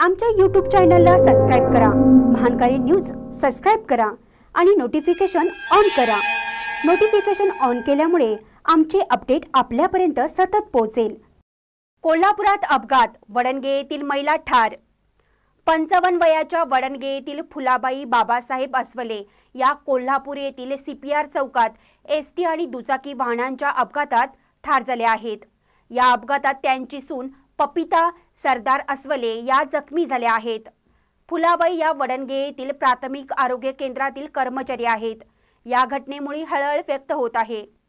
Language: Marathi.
आमच्या YouTube चॅनलला सबस्क्राइब करा, महानकारी न्यूज सबस्क्राइब करा आणि नोटिफिकेशन ऑन करा। नोटिफिकेशन ऑन केल्यामुळे आमचे अपडेट आपल्यापर्यंत सतत पोहोचेल। कोल्हापुरात अपघात, वडणगे येथील महिला ठार। 55 वयाच्या वडणगे येथील फुलाबाई बाबासाहेब अस्वले या कोल्हापूर येथील CPR चौकात ST आणि दुचाकी वाहनांच्या अपघातात ठार झाले आहेत। या अपघातात त्यांची सून पपिता सरदार अस्वले या जखमी झाल्या आहेत। फुलाबाई या वडणगे येथील प्राथमिक आरोग्य केंद्रातील कर्मचारी आहेत। या घटनेमुळे हळहळ व्यक्त होत आहे।